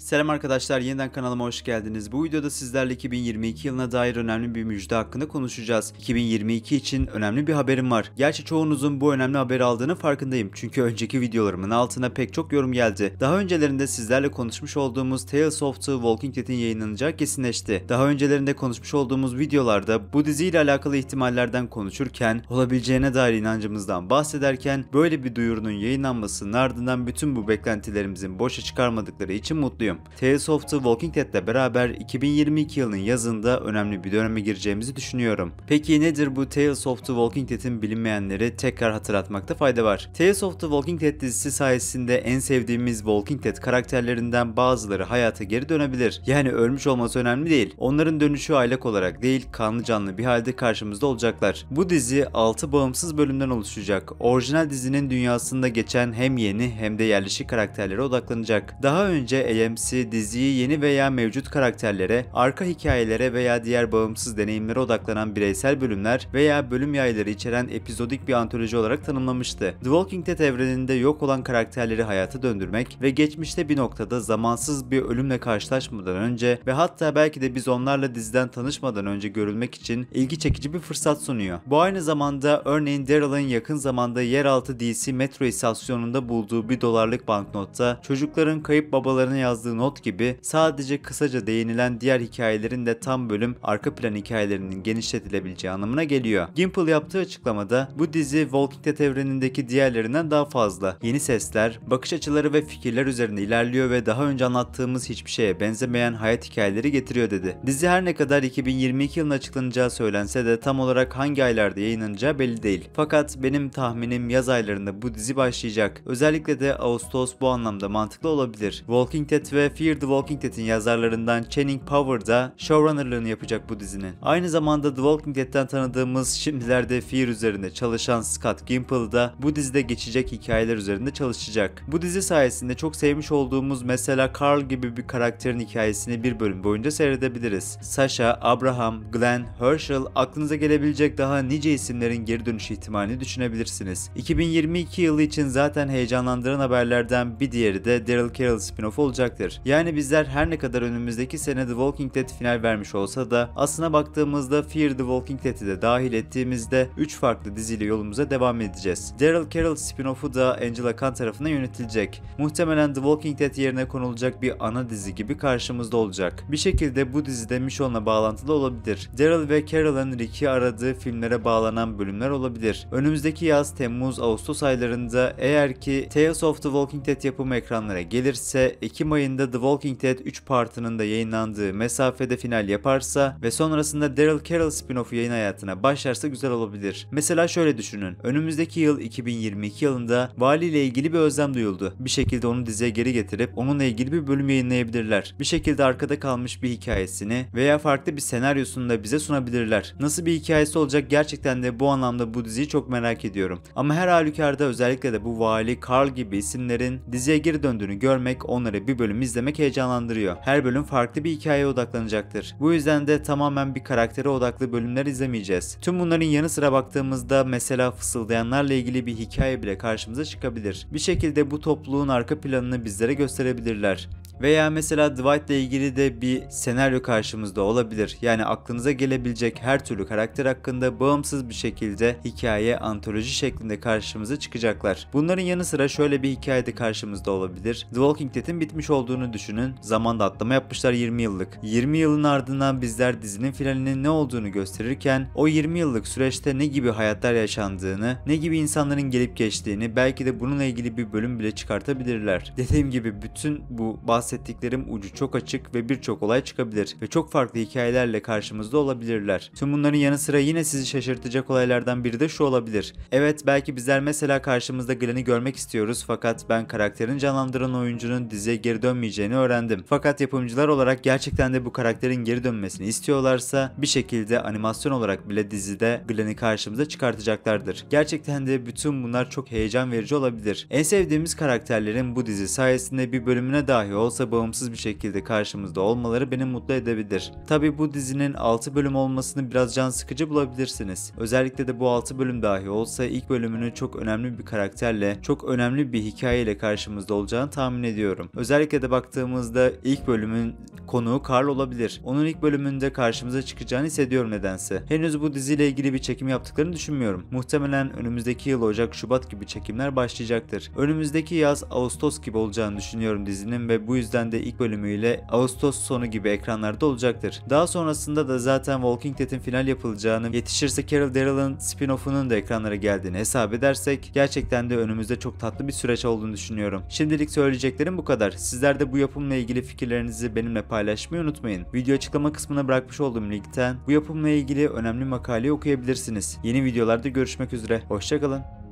Selam arkadaşlar, yeniden kanalıma hoş geldiniz. Bu videoda sizlerle 2022 yılına dair önemli bir müjde hakkında konuşacağız. 2022 için önemli bir haberim var. Gerçi çoğunuzun bu önemli haberi aldığını farkındayım. Çünkü önceki videolarımın altına pek çok yorum geldi. Daha öncelerinde sizlerle konuşmuş olduğumuz Tales of the Walking Dead'in yayınlanacağı kesinleşti. Daha öncelerinde konuşmuş olduğumuz videolarda bu diziyle alakalı ihtimallerden konuşurken, olabileceğine dair inancımızdan bahsederken böyle bir duyurunun yayınlanmasının ardından bütün bu beklentilerimizin boşa çıkarmadıkları için mutluyum. Tales of the Walking Dead ile beraber 2022 yılının yazında önemli bir döneme gireceğimizi düşünüyorum. Peki nedir bu Tales of the Walking Dead'in, bilinmeyenleri tekrar hatırlatmakta fayda var. Tales of the Walking Dead dizisi sayesinde en sevdiğimiz Walking Dead karakterlerinden bazıları hayata geri dönebilir. Yani ölmüş olması önemli değil. Onların dönüşü aylak olarak değil, kanlı canlı bir halde karşımızda olacaklar. Bu dizi 6 bağımsız bölümden oluşacak. Orijinal dizinin dünyasında geçen hem yeni hem de yerleşik karakterlere odaklanacak. Daha önce AMC diziyi yeni veya mevcut karakterlere, arka hikayelere veya diğer bağımsız deneyimlere odaklanan bireysel bölümler veya bölüm yayları içeren epizodik bir antoloji olarak tanımlamıştı. The Walking Dead evreninde yok olan karakterleri hayata döndürmek ve geçmişte bir noktada zamansız bir ölümle karşılaşmadan önce ve hatta belki de biz onlarla diziden tanışmadan önce görülmek için ilgi çekici bir fırsat sunuyor. Bu aynı zamanda örneğin Daryl'ın yakın zamanda yeraltı DC metro istasyonunda bulduğu $1 banknotta çocukların kayıp babalarına yazdığı not gibi sadece kısaca değinilen diğer hikayelerin de tam bölüm arka plan hikayelerinin genişletilebileceği anlamına geliyor. Gimple yaptığı açıklamada bu dizi Walking Dead evrenindeki diğerlerinden daha fazla. Yeni sesler, bakış açıları ve fikirler üzerinde ilerliyor ve daha önce anlattığımız hiçbir şeye benzemeyen hayat hikayeleri getiriyor dedi. Dizi her ne kadar 2022 yılında açıklanacağı söylense de tam olarak hangi aylarda yayınlanacağı belli değil. Fakat benim tahminim yaz aylarında bu dizi başlayacak. Özellikle de Ağustos bu anlamda mantıklı olabilir. Walking Dead ve Fear the Walking Dead'in yazarlarından Channing Power da showrunnerlığını yapacak bu dizinin. Aynı zamanda The Walking Dead'ten tanıdığımız, şimdilerde Fear üzerinde çalışan Scott Gimple da bu dizide geçecek hikayeler üzerinde çalışacak. Bu dizi sayesinde çok sevmiş olduğumuz mesela Carl gibi bir karakterin hikayesini bir bölüm boyunca seyredebiliriz. Sasha, Abraham, Glenn, Herschel, aklınıza gelebilecek daha nice isimlerin geri dönüş ihtimalini düşünebilirsiniz. 2022 yılı için zaten heyecanlandıran haberlerden bir diğeri de Daryl Carroll spin-off olacaktır. Yani bizler her ne kadar önümüzdeki sene The Walking Dead final vermiş olsa da aslına baktığımızda Fear the Walking Dead'i de dahil ettiğimizde 3 farklı diziyle yolumuza devam edeceğiz. Daryl Carroll spin-off'u da Angela Khan tarafından yönetilecek. Muhtemelen The Walking Dead yerine konulacak bir ana dizi gibi karşımızda olacak. Bir şekilde bu dizide Michonne'la bağlantılı olabilir. Daryl ve Carol'ın Rick'i aradığı filmlere bağlanan bölümler olabilir. Önümüzdeki yaz, Temmuz, Ağustos aylarında eğer ki Tales of the Walking Dead yapımı ekranlara gelirse Ekim ayında The Walking Dead 3 partının da yayınlandığı mesafede final yaparsa ve sonrasında Daryl Carroll spin-off'u yayın hayatına başlarsa güzel olabilir. Mesela şöyle düşünün. Önümüzdeki yıl 2022 yılında valiyle ilgili bir özlem duyuldu. Bir şekilde onu diziye geri getirip onunla ilgili bir bölüm yayınlayabilirler. Bir şekilde arkada kalmış bir hikayesini veya farklı bir senaryosunu da bize sunabilirler. Nasıl bir hikayesi olacak gerçekten de bu anlamda bu diziyi çok merak ediyorum. Ama her halükarda özellikle de bu vali Carl gibi isimlerin diziye geri döndüğünü görmek, onları bir bölüm izlemek heyecanlandırıyor. Her bölüm farklı bir hikayeye odaklanacaktır. Bu yüzden de tamamen bir karaktere odaklı bölümler izlemeyeceğiz. Tüm bunların yanı sıra baktığımızda mesela fısıldayanlarla ilgili bir hikaye bile karşımıza çıkabilir. Bir şekilde bu topluluğun arka planını bizlere gösterebilirler. Veya mesela Dwight ile ilgili de bir senaryo karşımızda olabilir. Yani aklınıza gelebilecek her türlü karakter hakkında bağımsız bir şekilde hikaye, antoloji şeklinde karşımıza çıkacaklar. Bunların yanı sıra şöyle bir hikaye de karşımızda olabilir. The Walking Dead'in bitmiş olduğunu düşünün. Zamanda atlama yapmışlar 20 yıllık. 20 yılın ardından bizler dizinin finalinin ne olduğunu gösterirken o 20 yıllık süreçte ne gibi hayatlar yaşandığını, ne gibi insanların gelip geçtiğini, belki de bununla ilgili bir bölüm bile çıkartabilirler. Dediğim gibi bütün bu bahsettiklerim ucu çok açık ve birçok olay çıkabilir ve çok farklı hikayelerle karşımızda olabilirler. Tüm bunların yanı sıra yine sizi şaşırtacak olaylardan biri de şu olabilir. Evet, belki bizler mesela karşımızda Glenn'i görmek istiyoruz fakat ben karakterin canlandıran oyuncunun diziye geri dönmeyeceğini öğrendim. Fakat yapımcılar olarak gerçekten de bu karakterin geri dönmesini istiyorlarsa bir şekilde animasyon olarak bile dizide Glenn'i karşımıza çıkartacaklardır. Gerçekten de bütün bunlar çok heyecan verici olabilir. En sevdiğimiz karakterlerin bu dizi sayesinde bir bölümüne dahi olsa olsa bağımsız bir şekilde karşımızda olmaları beni mutlu edebilir. Tabi bu dizinin 6 bölüm olmasını biraz can sıkıcı bulabilirsiniz. Özellikle de bu 6 bölüm dahi olsa ilk bölümünü çok önemli bir karakterle, çok önemli bir hikayeyle karşımızda olacağını tahmin ediyorum. Özellikle de baktığımızda ilk bölümün konuğu Carl olabilir. Onun ilk bölümünde karşımıza çıkacağını hissediyorum nedense. Henüz bu diziyle ilgili bir çekim yaptıklarını düşünmüyorum. Muhtemelen önümüzdeki yıl Ocak, Şubat gibi çekimler başlayacaktır. Önümüzdeki yaz Ağustos gibi olacağını düşünüyorum dizinin ve bu yüzden de ilk bölümüyle Ağustos sonu gibi ekranlarda olacaktır. Daha sonrasında da zaten Walking Dead'in final yapılacağını, yetişirse Carol Daryl'ın spin-off'unun da ekranlara geldiğini hesap edersek gerçekten de önümüzde çok tatlı bir süreç olduğunu düşünüyorum. Şimdilik söyleyeceklerim bu kadar. Sizler de bu yapımla ilgili fikirlerinizi benimle paylaşmayı unutmayın. Video açıklama kısmına bırakmış olduğum linkten bu yapımla ilgili önemli makaleyi okuyabilirsiniz. Yeni videolarda görüşmek üzere. Hoşça kalın.